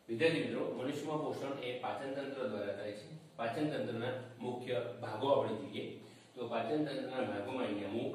વિદ્યાર્થી મિત્રો, મનુષ્યમાં પોષણ એ પાચન તંત્ર દ્વારા થાય છે। પાચન તંત્રના મુખ્ય ભાગો આપણે જોઈએ તો પાચન તંત્રના ભાગોમાં અહીંયા મુખ,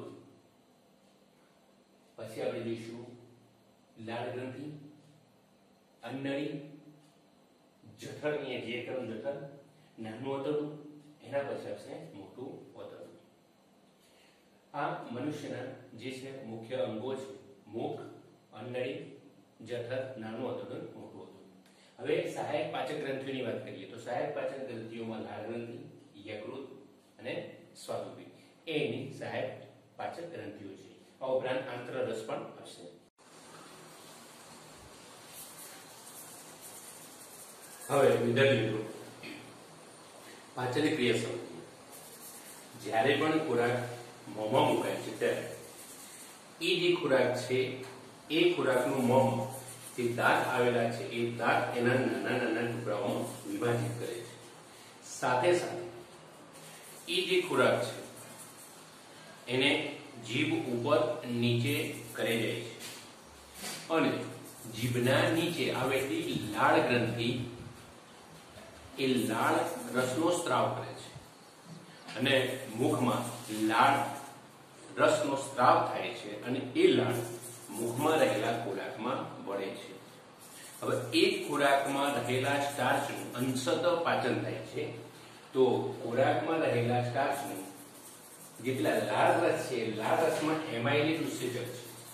પછી આપણે જોઈશું લાળ ગ્રંથિ, અન્નળી, જઠર, અહીંયા જે ક્રમ જઠર, નાનું આંતરડું, એના પછી આવશે મોટું આંતરડું। આ મનુષ્યના જે છે મુખ્ય અંગો છે, મુખ, અન્નળી, જઠર, નાનું આંતરડું, મોટું આંતરડું। હવે સહાયક પાચક ગ્રંથિઓની વાત કરીએ તો સહાયક પાચક ગ્રંથિઓમાં લાળ ગ્રંથિ, યકૃત અને સ્વાદુપિંડ એની સહાયક પાચક ગ્રંથિઓ છે। આ ઉપરાંત આંતરરસ પણ હશે। હવે વિદ્યાર્થી મિત્રો, પાચન ક્રિયા સમજીએ। જ્યારે પણ ખોરાક મોંમાં મુકાય છે ત્યારે એ જે ખોરાક છે એ ખોરાકનું મોંમાં જે દાંત આવેલા છે એ દાંત એના નાના નાના ટુકડાઓમાં વિભાજિત કરે છે। સાથે સાથે એ જે ખોરાક છે એને જીભ ઉપર નીચે કરે જાય છે અને જીભના નીચે આવેલી લાળ ગ્રંથિ એ લાળ રસનો સ્ત્રાવ કરે છે અને મુખમાં લાળ રસનો સ્ત્રાવ થાય છે અને એ લાળ મુખમાં રહેલા ખોરાકમાં વળે છે। હવે એક ખોરાકમાં રહેલા સ્ટાર્ચનું અંશતઃ પાચન થાય છે તો ખોરાકમાં રહેલા સ્ટાર્ચનું જેટલા લાળ રસ છે લાળ રસમાં એમાઇલેજ ઉત્સેચક છે।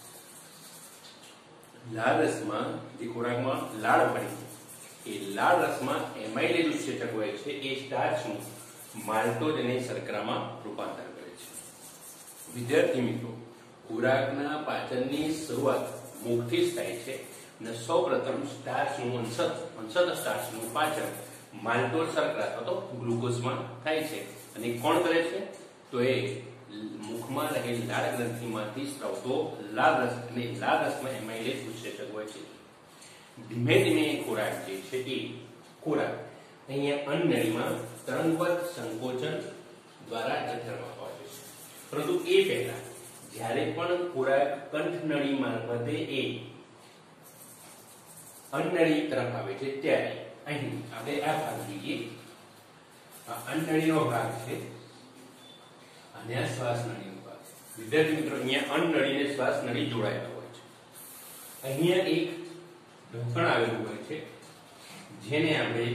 લાળ રસમાં જે ખોરાકમાં લાળ પડી એ લાળ રસમાં એમાઇલેજ ઉત્સેચક હોય છે એ સ્ટાર્ચનું માલ્ટોઝ અને શર્કરામાં રૂપાંતર કરે છે। વિદ્યાર્થી મિત્રો, ખોરાકના પાચનની શરૂઆત મુખથી જ થાય છે અને સૌપ્રથમ સ્ટાર્ચનું અંશતઃ સ્ટાર્ચનું પાચન માલ્ટોઝ શર્કરા અથવા તો ગ્લુકોઝમાં થાય છે અને કોણ કરે છે તો એ મુખમાં રહેલી લાળ ગ્રંથિમાંથી સ્ત્રાવતો લાળ રસ અને લાળ રસમાં એમાઇલેજ ઉત્સેચક હોય છે। ધીમે ધીમે ખોરાક જે છે એ ખોરાક અહીંયા અન્નનળીમાં તરંગવત સંકોચન દ્વારા જઠરમાં પહોંચે છે, પરંતુ એ પહેલા જ્યારે પણ ખોરાક કંઠનળી મારફતે એ અન્નનળી તરફ આવે છે ત્યારે અહીં આપણે આ ભાગ જોઈએ। આ અન્નનળીનો ભાગ છે અને આ શ્વાસનળીનો ભાગ છે। વિદ્યાર્થી મિત્રો, અહીંયા અન્નનળી અને શ્વાસનળી જોડાયેલા હોય છે। અહીંયા એક ઢોકણ આવેલું હોય છે જેને આપણે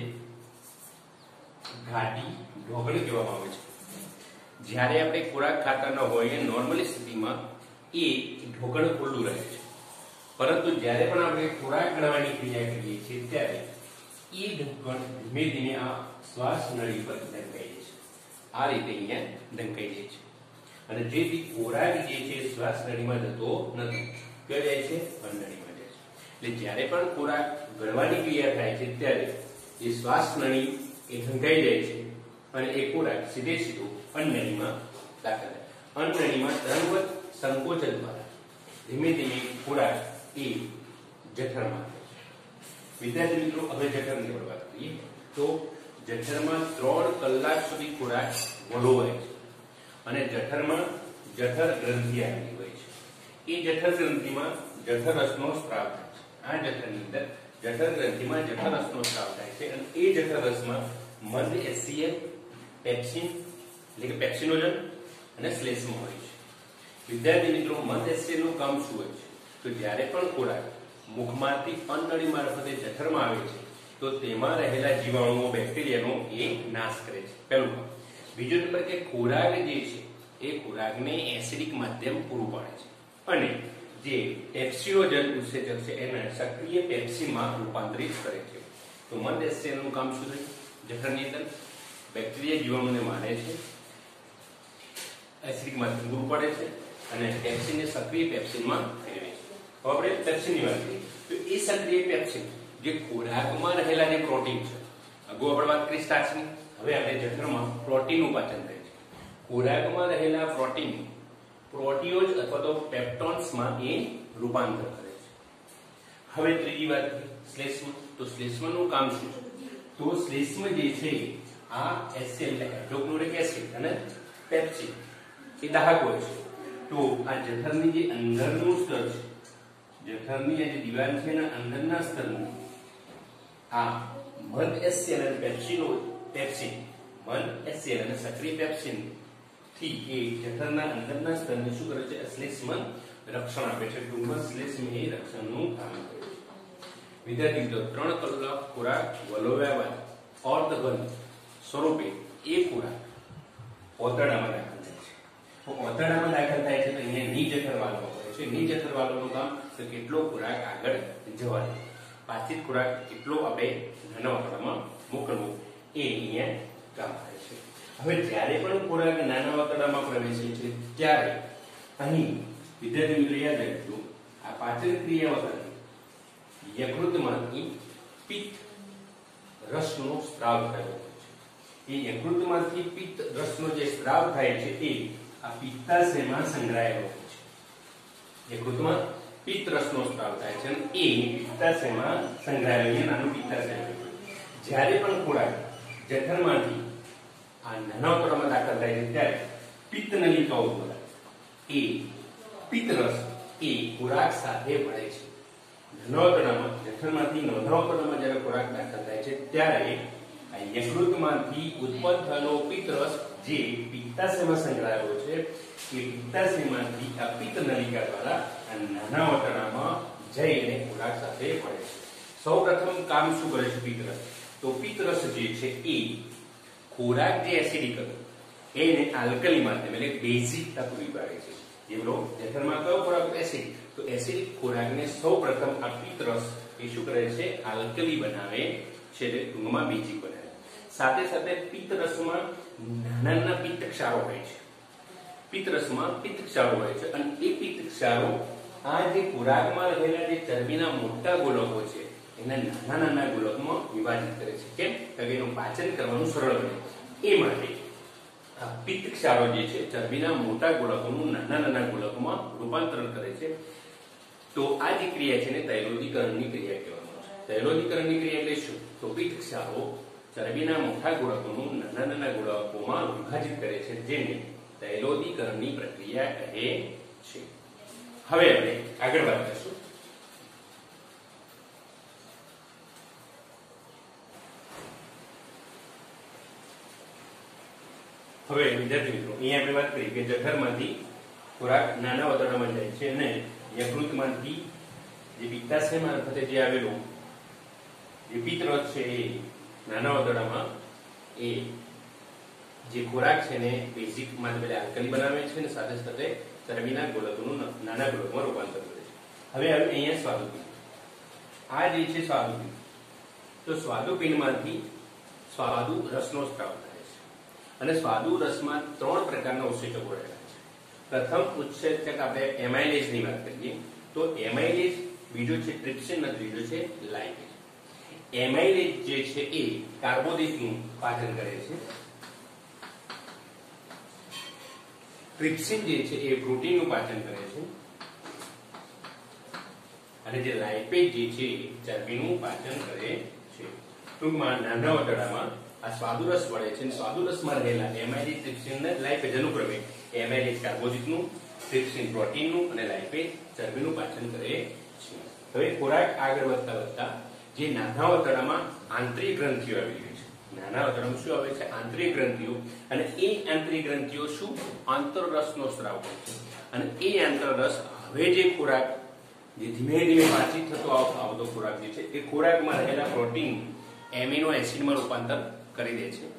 ઘાટી ઢોકણ કહેવામાં આવે છે। જ્યારે આપણે ખોરાક ખાતા ન હોઈએ નોર્મલી સ્થિતિમાં એ ઢોકણ ખુલ્લું રહે છે, પરંતુ જ્યારે પણ આપણે ખોરાક ગળવાની ક્રિયા કરીએ છીએ ત્યારે એ ઢોકણ ધીમે ધીમે આ શ્વાસ નળી પર ઢંકાઈ જાય છે। આ રીતે અહીંયા ઢંકાઈ જાય છે અને જેથી ખોરાક જે છે શ્વાસ નળીમાં જતો નથી, ક્યાં જાય છે? અન્નનળીમાં જાય છે। એટલે જ્યારે પણ ખોરાક ગળવાની ક્રિયા થાય છે ત્યારે એ શ્વાસ નળી એ ઢંકાઈ જાય છે અને એ ખોરાક સીધે સીધો અન્નનળીમાં દાખલ થાય। અન્નનળીમાં તરંગવત સંકોચન દ્વારા ધીમે ધીમે ખોરાક એ જઠરમાં થાય છે। વિદ્યાર્થી મિત્રો, હવે જઠરની વાત કરીએ તો જઠરમાં 3 કલાક સુધી ખોરાક વલોવાય છે અને જઠરમાં જઠર ગ્રંથિ આવેલી હોય છે। એ જઠર ગ્રંથિમાં જઠર રસનો સ્ત્રાવ થાય છે। આ જઠરની અંદર જઠર ગ્રંથિમાં જઠર રસનો સ્ત્રાવ થાય છે અને એ જઠર રસમાં મંદ એસિડ, પેપ્સિન એટલે કે પેપ્સિનોજન અને શ્લેષ્મ હોય છે। વિદ્યાર્થી મિત્રો, મંદ એસિડનું કામ શું હોય છે તો જ્યારે પણ ખોરાક મુખમાંથી અન્નનળી મારફતે જઠરમાં આવે છે તો તેમાં રહેલા જીવાણુઓ, બેક્ટેરિયાનો એ નાશ કરે છે, પહેલું કામ। બીજો નંબર કે ખોરાક જે છે એ ખોરાકને એસિડિક માધ્યમ પૂરું પાડે છે અને જે પેપ્સિનોજન ઉત્સેચક છે એને સક્રિય પેપ્સિનમાં રૂપાંતરિત કરે છે। તો મંદ એસિડનું કામ શું થયું? જઠરની અંદર બેક્ટેરિયા જીવાણુને મારે છે, એસિડિક માધ્યમ પૂરું પાડે છે અને પેપ્સિનને સક્રિય પેપ્સિનમાં ફેરવે છે। હવે આપણે પેપ્સિનની વાત કરીએ તો એ સક્રિય પેપ્સિન જે ખોરાકમાં રહેલા જે પ્રોટીન છે, અગાઉ આપણે વાત કરી સ્ટાર્ચની, હવે આપણે જઠરમાં પ્રોટીનનું પાચન થાય છે। ખોરાકમાં રહેલા પ્રોટીન પ્રોટીઓઝ અથવા તો પેપ્ટોન્સમાં એ રૂપાંતર કરે છે। હવે ત્રીજી વાત શ્લેષ્મ, તો શ્લેષ્મનું કામ શું છે તો શ્લેષ્મ જે છે આ એસિડ હાઇડ્રોક્લોરિક એસિડ અને પેપ્સિન એ દાહક હોય છે। તો આ જઠરની જે અંદરનું સ્તર છે, જઠરની આ જે દિવાલ છે એના અંદરના સ્તરનું આ મંદ એસિડ અને પેપ્સિન મંદ એસિડ અને સક્રિય પેપ્સિન થી એ જઠરના અંદરના સ્તરને શું કરે છે? શ્લેષ્મા રક્ષણ આપે છે. ટૂંકમાં શ્લેષ્મા એ રક્ષણનું કામ કરે છે. વિદ્યાર્થી મિત્રો 3 કલાક ખોરાક વલોવ્યા બાદ અર્ધઘન સ્વરૂપે એ ખોરાક ઓતરડામાં દાખલ થાય છે. તો ઓતરડામાં દાખલ થાય છે તો અહીંયા નિજઠરવાલો હોય છે. નિજઠરવાલોનું કામ તો કેટલો ખોરાક આગળ જવા દે, પાચિત ખોરાક કેટલો આપણે નાના ઓતરડામાં મોકલવો એ અહીંયા કામ કરે છે. હવે જ્યારે પણ ખોરાક નાના ઓતરડામાં પ્રવેશે છે ત્યારે અહીં વિદ્યાર્થી મિત્રો યાદ રાખજો, આ પાચન ક્રિયાઓ સાથે યકૃતમાંથી પિત્ત રસનો સ્ત્રાવ થયો છે. એ યકૃતમાંથી પિત્ત રસનો જે સ્ત્રાવ થાય છે એ આ પિત્તાશયમાં સંગ્રહાયેલો હોય છે. યકૃતમાં પિત્ત રસનો સ્ત્રાવ થાય છે અને એ પિત્તાશયમાં સંગ્રહાયેલો છે, નાનું પિત્તાશય. જ્યારે પણ ખોરાક જઠરમાંથી આ નાના ઓતરડામાં દાખલ થાય છે ત્યારે પિત્ત નલિકાઓ દ્વારા એ પિત્ત રસ એ ખોરાક સાથે ભળે છે. નાના ઓતરડામાં જઠરમાંથી નાના ઓતરડામાં જ્યારે ખોરાક દાખલ થાય છે ત્યારે આ યકૃતમાંથી ઉત્પન્ન થયેલો પિત્ત રસ જે પિત્તાશયમાં સંગ્રહાયેલો છે એ પિત્તાશયમાંથી આ પિત્ત નલિકા દ્વારા આ નાના ઓતરડામાં જઈને ખોરાક સાથે ભળે છે. સૌપ્રથમ કામ શું કરે છે પિત્ત રસ? તો પિત્ત રસ જે છે એ ખોરાક જે એસિડિક હતો એને આલ્કલી માધ્યમ એટલે બેઝિકતા પૂરી પાડે છે. જેમનો જઠરમાં કયો ખોરાક એસિડિક, તો એસિડિક ખોરાકને સૌપ્રથમ આ પિત્ત રસ એ શું કરે છે? આલ્કલી બનાવે છે, એટલે ટૂંકમાં બેઝિક બનાવે. સાથે સાથે પિત્ત રસમાં નાના નાના પિત્ત ક્ષારો હોય છે. પિત્ત રસમાં પિત્ત ક્ષારો હોય છે અને એ પિત્ત ક્ષારો આ જે ખોરાકમાં રહેલા જે ચરબીના મોટા ગોલકો છે એના નાના નાના ગોલકમાં વિભાજિત કરે છે. કેમ? કારણ કે એનું પાચન કરવાનું સરળ બને એ માટે આ પિત્ત ક્ષારો જે છે ચરબીના મોટા ગોલકોનું નાના નાના ગોલકોમાં રૂપાંતરણ કરે છે. તો આ જે ક્રિયા છે ને તૈલોદીકરણની ક્રિયા કહેવામાં આવે છે. તૈલોદીકરણની ક્રિયા એટલે શું? તો પિત્ત ક્ષારો ચરબીના મોટા ગોળકોનું નાના નાના ગોળકોમાં વિભાજિત કરે છે, જેને તૈલોદીકરણની પ્રક્રિયા કહે છે. હવે આપણે આગળ વાત કરીશું. હવે વિદ્યાર્થી મિત્રો અહીંયા આપણે વાત કરી કે જઠરમાંથી ખોરાક નાના ઓતરડામાં જાય છે અને યકૃતમાંથી જે પિત્તાશય મારફતે જે આવેલું જે પિત્ત રસ છે એ નાના ઓતરડામાં એ જે ખોરાક છે ને બેઝિક માં એટલે આલ્કલી બનાવે છે અને સાથે સાથે ચરબીના ગોલકોનું નાના ગોલકોમાં રૂપાંતર કરે છે. હવે અહીંયા સ્વાદુપિંડ, આ જે છે સ્વાદુપિંડ, તો સ્વાદુપિંડમાંથી સ્વાદુ રસનો સ્ત્રાવ થાય છે અને સ્વાદુ રસમાં 3 પ્રકારના ઉત્સેચકો રહેલા છે. પ્રથમ ઉત્સેચક આપણે એમાઇલેઝ ની વાત કરીએ તો એમાઇલેઝ, બીજો છે ટ્રિપ્સિન અને ત્રીજો છે લાઇપેઝ. એમાઇલેઝ જે છે એ કાર્બોદિતનું પાચન કરે છે. ટ્રિપ્સિન જે છે એ પ્રોટીનનું પાચન કરે છે અને જે લાઇપેઝ જે છે ચરબીનું પાચન કરે છે. ટૂંકમાં નાના ઓતરડામાં આ સ્વાદુરસ વળે છે અને સ્વાદુરસમાં રહેલા એમાઇલેઝ, ટ્રિપ્સિન અને લાઇપેઝ અનુક્રમે એમાઇલેઝ કાર્બોદિતનું, ટ્રિપ્સિન પ્રોટીનનું અને લાઇપેઝ ચરબીનું પાચન કરે છે. હવે ખોરાક આગળ વધતા વધતા જે નાના ઓતરડામાં આંતરિક ગ્રંથિઓ આવી ગઈ છે. નાના ઓતરડામાં શું આવે છે? આંતરિક ગ્રંથિઓ. અને એ આંતરિક ગ્રંથિઓ શું? આંતરરસનો સ્ત્રાવ કરે છે અને એ આંતરરસ હવે જે ખોરાક જે ધીમે ધીમે પાચિત થતો આવતો ખોરાક જે છે એ ખોરાકમાં રહેલા પ્રોટીન એમિનો એસિડમાં રૂપાંતર કરી દે છે.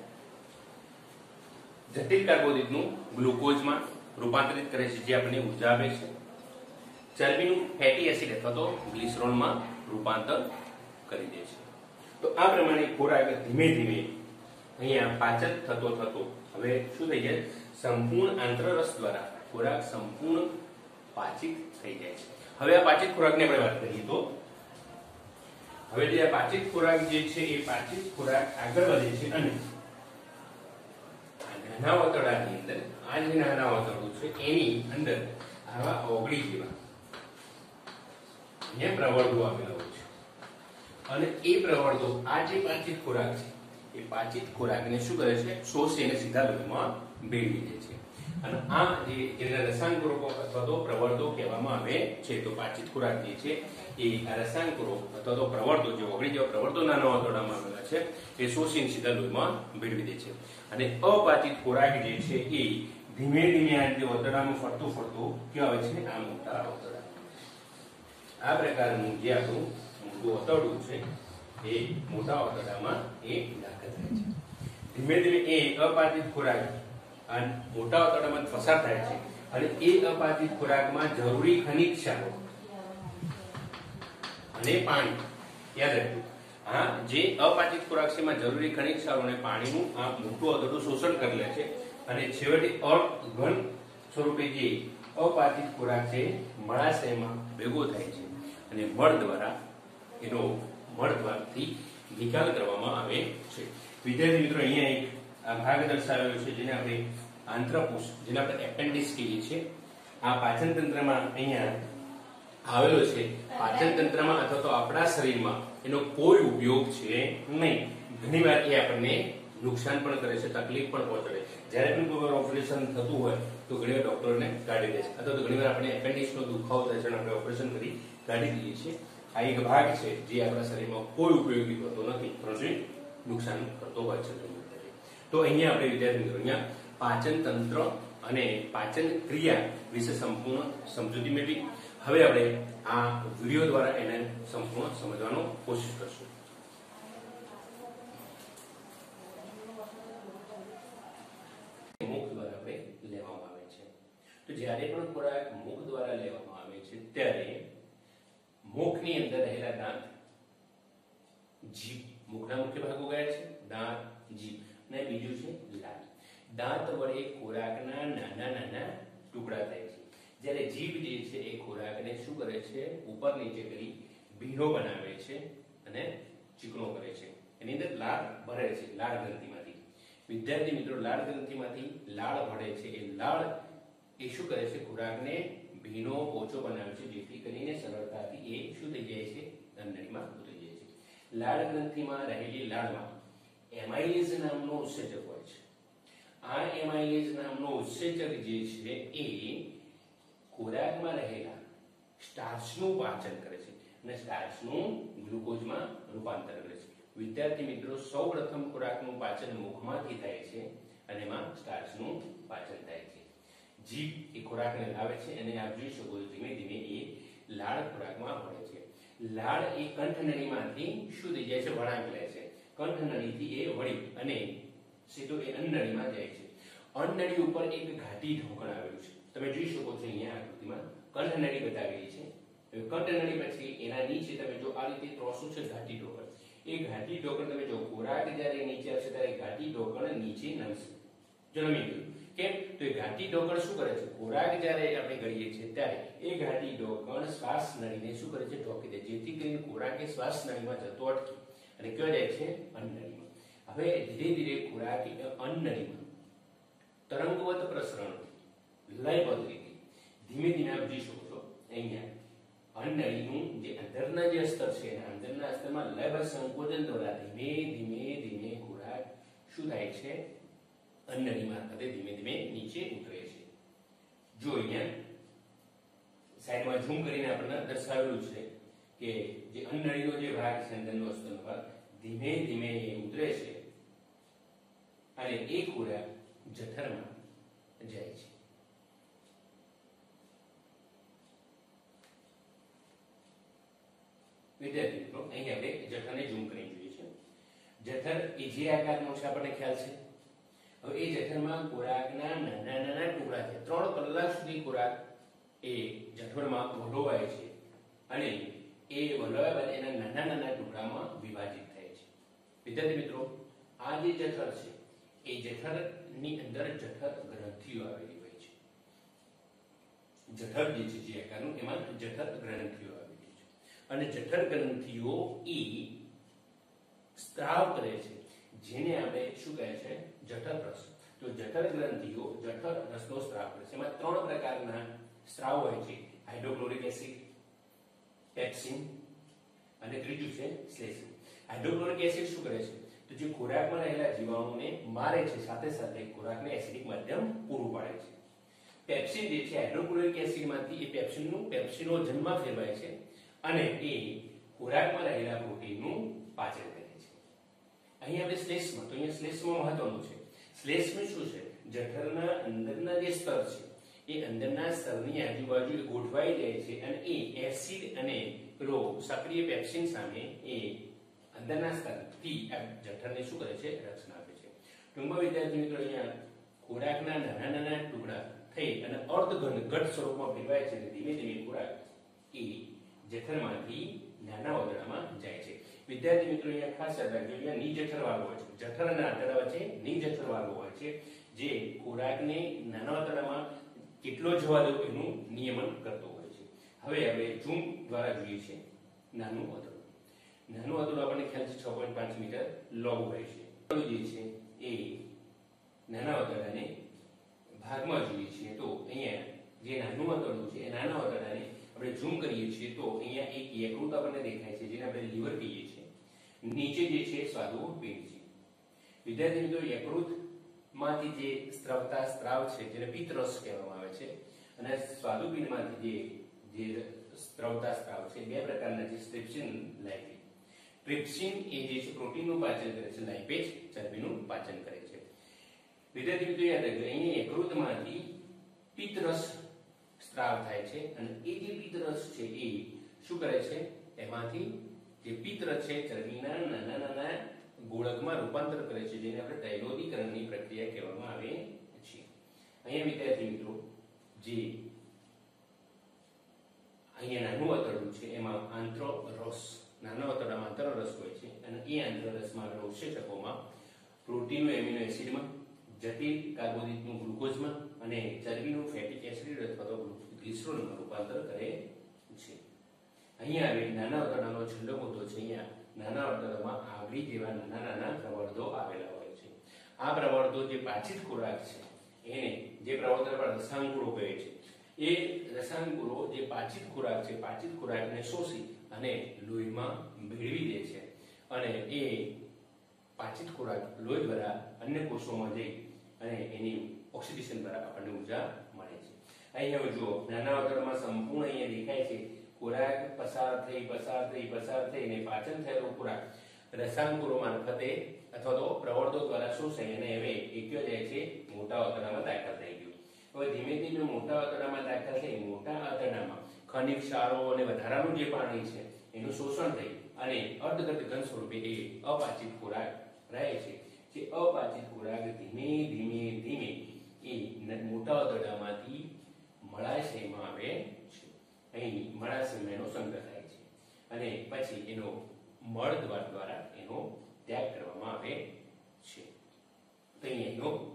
જટિલ કાર્બોદિતનું ગ્લુકોઝમાં રૂપાંતરિત કરે છે, જે આપણને ઉર્જા આપે છે. ચરબીનું ફેટી એસિડ અથવા તો ગ્લિસરોલમાં રૂપાંતર કરી દે છે. તો આ પ્રમાણે ખોરાક ધીમે ધીમે અહીંયા પાચન થતો હવે શું થઈ જાય? સંપૂર્ણ આંતરરસ દ્વારા ખોરાક સંપૂર્ણ પાચિત થઈ જાય છે. હવે આ પાચિત ખોરાકની આપણે વાત કરીએ તો હવે જે આ પાચિત ખોરાક જે છે એ પાચિત ખોરાક આગળ વધે છે અને નાના ઓતરડાની અંદર આ જે નાના ઓતરડું છે એની અંદર આવા ઓગળી જેવા અહીંયા પ્રવર્ધો આવેલા હોય છે અને એ પ્રવર્ધો આ જે પાચિત ખોરાક છે એ પાચિત ખોરાકને શું કરે છે? શોષી અને સીધા લોહીમાં ભેળવી દે છે. અને આ જેને રસાયણકુરો અથવા તો પ્રવર્તો કહેવામાં આવે છે. તો પાચિત ખોરાક જે છે એ આ રસાયણકુરો અથવા તો પ્રવર્તો જે ઓગળી જેવા પ્રવર્તો નાના આંતરડામાં આવેલા છે એ શોષીને સીધા લોહીમાં ભેળવી દે છે. અને અપાચિત ખોરાક જે છે એ ધીમે ધીમે આ રીતે આંતરડામાં ફરતું ફરતું કેવા આવે છે આ મોટા આંતરડા. આ પ્રકારનું જે આપણું મોટું આંતરડું છે એ મોટા આંતરડામાં એ દાખલ થાય છે. ધીમે ધીમે એ અપાચિત ખોરાક આ મોટા આંતરડામાં પસાર થાય છે અને એ અપાચિત ખોરાકમાં જરૂરી ખનિજ ક્ષારો અને પાણી યાદ રાખજો. આ જે અપાચિત ખોરાક છે એમાં જરૂરી ખનિજ ક્ષારો અને પાણીનું આ મોટું આંતરડું શોષણ કરી લે છે અને છેવટે ઘન સ્વરૂપે જે અપાચિત ખોરાક છે મળાશયમાં ભેગો થાય છે અને મળ દ્વારથી નિકાલ કરવામાં આવે છે. વિદ્યાર્થી મિત્રો, અહીંયા એક આ ભાગ દર્શાવેલો છે જેને આપણે આંત્રપુષ, જેને આપણે એપેન્ડિક્સ કહીએ છીએ. આ પાચન તંત્રમાં અહીંયા આવેલો છે. પાચન તંત્રમાં અથવા તો આપણા શરીરમાં એનો કોઈ ઉપયોગ છે નહીં. ઘણીવાર એ આપણને નુકસાન પણ કરે છે, તકલીફ પણ પહોંચાડે છે. જ્યારે પણ કોઈ વાર ઓપરેશન થતું હોય તો ઘણીવાર ડોક્ટરને કાઢી દે છે, અથવા તો ઘણીવાર આપણે એપેન્ડિક્સનો દુખાવો થાય છે અને આપણે ઓપરેશન કરી કાઢી દઈએ છીએ. આ એક ભાગ છે જે આપણા શરીરમાં કોઈ ઉપયોગી હોતો નથી, પરંતુ નુકસાન કરતો હોય છે. તો અહીંયા આપણે વિદ્યાર્થી મિત્રો અહીંયા પાચન તંત્ર અને પાચન ક્રિયા વિશે સંપૂર્ણ સમજૂતી મેળવી. હવે આપણે આ વિડીયો દ્વારા એને સંપૂર્ણ સમજવાનો કોશિશ કરશું. મુખ દ્વારા આપણે લેવામાં આવે છે. તો જ્યારે પણ ખોરાક મુખ દ્વારા લેવામાં આવે છે ત્યારે મુખની અંદર રહેલા દાંત, જીભ, મુખના મુખ્ય ભાગો કયા છે? દાંત, જીભ અને બીજું છે લાળ. દાંત વડે ખોરાકના નાના નાના ટુકડા થાય છે, જ્યારે જીભ જે છે એ ખોરાકને શું કરે છે? ઉપર નીચે કરી ભીનો બનાવે છે અને ચીકણો કરે છે. એની અંદર લાળ ભરે છે, લાળ ગ્રંથિમાંથી. વિદ્યાર્થી મિત્રો, લાળ ગ્રંથિમાંથી લાળ ભળે છે. એ લાળ એ શું કરે છે? ખોરાકને ભીનો ઓછો બનાવે છે, જેથી કરીને સરળતાથી એ શું થઈ જાય છે? અંદરમાં ઉતરી જાય છે. લાળ ગ્રંથિમાં રહેલી લાળમાં એમાઇલેઝ નામનો ઉત્સેચક હોય છે. આ એમાઇલેઝ નામનો ઉત્સેચક જે છે એ ખોરાકમાં રહેલા સ્ટાર્ચનું પાચન કરે છે અને સ્ટાર્ચનું ગ્લુકોઝમાં રૂપાંતર કરે છે. વિદ્યાર્થી મિત્રો, સૌપ્રથમ ખોરાકનું પાચન મુખમાંથી થાય છે અને એમાં સ્ટાર્ચનું પાચન થાય છે. જીભ એ ખોરાકને લાવે છે અને આપ જોઈ શકો છો ધીમે ધીમે એ લાળ ખોરાકમાં ભળે છે. લાળ એ કંઠનળીમાંથી શું થઈ જાય છે? વળાંક લે છે. કંઠનળીથી એ વળી અને સીધો એ અન્નનળીમાં જાય છે. અન્નનળી ઉપર એક ઘાટી ઢોકણ આવેલું છે. તમે જોઈ શકો છો અહીંયા આકૃતિમાં કંઠનળી બતાવેલી છે. કંઠનળી પછી એના નીચે તમે જો આ રીતે ત્રોસું છે ઘાટી ઢોકણ. એ ઘાટી ઢોકણ તમે જો ખોરાક જ્યારે નીચે આવશે ત્યારે ઘાટી ઢોકણ નીચે નમશે. જો નમી ગયું. કેમ? તો એ ઘાટી ઢોકણ શું કરે છે? ખોરાક જ્યારે આપણે ગળીએ છીએ ત્યારે એ ઘાટી ઢોકણ શ્વાસ નળીને શું કરે છે? ઢોકી દે, જેથી કરીને ખોરાક એ શ્વાસ નળીમાં જતો અટકે અને ક્યાં જાય છે? અન્નનળીમાં. હવે ધીરે ધીરે ખોરાક અન્નનળીમાં તરંગવત પ્રસરણ લયબદ્ધ રીતે ધીમે ધીમે આપ જોઈ શકો છો અહીંયા અન્નનળીનું જે અંદરના જે સ્તર છે એના અંદરના સ્તરમાં લયબદ્ધ સંકોચન દ્વારા ધીમે ધીમે ધીમે ખોરાક શું થાય છે? અન્નનળી મારફતે ધીમે ધીમે નીચે ઉતરે છે. જો અહીંયા સાઈડમાં ઝૂમ કરીને આપણને દર્શાવેલું છે કે જે અન્નનળીનો જે ભાગ છે અંદરનો સ્તરનો ભાગ ધીમે ધીમે ઉતરે છે અને એ ખોરાક જઠરમાં જાય છે. વિદ્યાર્થી મિત્રો, અહીં આપણે જઠરને ઝૂમ કરીને જોઈએ છે. જઠર એ જે આકારનો છે આપણને ખ્યાલ છે. હવે એ જઠરમાં ખોરાકના નાના નાના ટુકડા છે. 3 કલાક સુધી ખોરાક એ જઠરમાં વલોવાય છે અને એ વલોવાયા બાદ એના નાના નાના ટુકડામાં વિભાજિત થાય છે. વિદ્યાર્થી મિત્રો, આ જે જઠર છે એ જઠરની અંદર જઠર ગ્રંથિઓ આવેલી હોય છે. જઠર જે છે જે આકારનું એમાં જઠર ગ્રંથિઓ આવેલી છે અને જઠર ગ્રંથિઓ એ સ્ત્રાવ કરે છે, જેને આપણે શું કહે છે? જઠર રસ. તો જઠર ગ્રંથિઓ જઠર રસનો સ્ત્રાવ કરે છે. એમાં 3 પ્રકારના સ્ત્રાવ હોય છે: હાઇડ્રોક્લોરિક એસિડ, પેપ્સિન અને ત્રીજું છે શ્લેષિન. હાઇડ્રોક્લોરિક એસિડ શું કરે છે? તો જે ખોરાકમાં રહેલા જીવાણુઓને મારે છે, સાથે સાથે ખોરાકને એસિડિક માધ્યમ પૂરું પાડે છે. પેપ્સિન જે છે હાઇડ્રોક્લોરિક એસિડમાંથી એ પેપ્સિનોજનમાં ફેરવાય છે અને એ ખોરાકમાં રહેલા પ્રોટીનનું પાચન કરે છે. અહીં આપણે શ્લેષ્મા, તો અહીંયા શ્લેષ્મા મહત્વનું છે. શ્લેષ્મ શું છે? જઠરના અંદરના જે સ્તર છે એ અંદરના સ્તરની આજુબાજુ ગોઠવાઈ જાય છે અને એ એસિડ અને સક્રિય પેપ્સિન સામે એ અંદરના સ્તરથી જઠરને શું કરે છે? રક્ષણ આપે છે. ટૂંકમાં વિદ્યાર્થી મિત્રો અહીંયા ખોરાકના નાના નાના ટુકડા થઈ અને અર્ધઘન ઘટ સ્વરૂપમાં ફેરવાય છે અને ધીમે ધીમે ખોરાક એ જઠરમાંથી નાના આંતરડામાં જાય છે. વિદ્યાર્થી મિત્રો અહીંયા ખાસ યાદ રાખજો, અહીંયા નિજઠર વાળો હોય છે. જઠર અને આંતરડા વચ્ચે નિજઠર વાળો હોય છે જે ખોરાકને નાના આંતરડામાં કેટલો જવા દેવો એનું નિયમન કરતો હોય છે. હવે આપણે ઝૂમ દ્વારા જોઈએ છે નાનું આંતરડું. નાનું આંતરડું આપણને ખ્યાલ છે 6.5 મીટર લોંગ હોય છે. જે છે એ નાના આંતરડાને ભાગમાં જોઈએ છીએ તો અહીંયા જે નાનું આંતરડું છે એ નાના આંતરડાને આપણે ઝૂમ કરીએ છીએ તો અહીંયા એક યકૃત આપણને દેખાય છે જેને આપણે લીવર કહીએ છીએ. નીચે જે છે સ્વાદુપિંડ છે. વિદ્યાર્થી મિત્રો યકૃતમાંથી જે સ્ત્રાવતા સ્ત્રાવ છે જેને પિત્તરસ કહેવામાં આવે છે અને સ્વાદુપિંડમાંથી જે સ્ત્રાવતા સ્ત્રાવ છે બે પ્રકારના છે, ટ્રિપ્સિન, લાઇપેજ. ટ્રિપ્સિન એ જે છે પ્રોટીનનું પાચન કરે છે, લાઇપેજ ચરબીનું પાચન કરે છે. વિદ્યાર્થી મિત્રો યાદ રાખજો, અહીંયા યકૃતમાંથી પિત્તરસ સ્ત્રાવ થાય છે અને એ જે પિત્તરસ છે એ શું કરે છે? એમાંથી જે પિત્તરસ છે ચરબીના નાના નાના ગોળકમાં રૂપાંતર કરે છે જેને આપણે તૈલોદીકરણની પ્રક્રિયા કહેવામાં આવે છે. અહીંયા વિદ્યાર્થી મિત્રો જે અહીંયા નાનું આંતરડું છે એમાં આંતરરસ, નાના આંતરડામાં આંતરરસ હોય છે અને એ આંતરરસમાં આવેલા ઉત્સેચકોમાં પ્રોટીનનું એમિનો એસિડમાં, જટિલ કાર્બોદિતનું ગ્લુકોઝમાં અને ચરબીનું ફેટિક એસિડ અથવા તો ગ્લિસરોલમાં રૂપાંતર કરે છે. અહીંયા આવે નાના આંતરડાનો છેલ્લો મુદ્દો છે. અહીંયા નાના આંતરડામાં આગળી જેવા નાના નાના પ્રવર્ધો આવેલા હોય છે. આ પ્રવર્ધો જે પાચિત ખોરાક છે એને જે પ્રવર્ધો પર રસાંકુરો કહે છે એ રસાંકુરો જે પાચિત ખોરાક છે પાચિત ખોરાકને શોષી અને લોહીમાં ભેળવી દે છે અને એ પાચિત ખોરાક લોહી દ્વારા અન્ય કોષોમાં જઈ અને એની ઓક્સિડેશન દ્વારા આપણને ઉર્જા મળે છે. અહીંયા જુઓ નાના આંતરડામાં સંપૂર્ણ અહીંયા દેખાય છે ખોરાક પસાર થઈને પાચન થયેલો ખોરાક રસાંકુરો મારફતે અથવા તો પ્રવર્ધો દ્વારા શોષાઈ અને હવે એકયો જાય છે મોટા આંતરડામાં દાખલ થઈ ગયું. હવે ધીમે ધીમે મોટા આંતરડામાં દાખલ થઈ મોટા આંતરડામાં ખનિજ ક્ષારો અને વધારાનું જે પાણી છે એનું શોષણ થઈ અને અર્ધઘટ ઘન સ્વરૂપે એ અપાચિત ખોરાક રહે છે. જે અપાચિત ખોરાક ધીમે ધીમે એ મોટા આંતરડામાંથી મળાશયમાં આવે છે. અહીં મળાશયમાં એનો સંગ્રહ થાય છે અને પછી એનો મળ દ્વારા એનો ત્યાગ કરવામાં આવે છે. તો અહીંયા એનો